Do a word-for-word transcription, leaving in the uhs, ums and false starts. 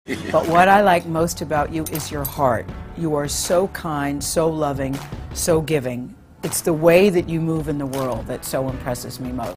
But what I like most about you is your heart. You are so kind, so loving, so giving. It's the way that you move in the world that so impresses me most.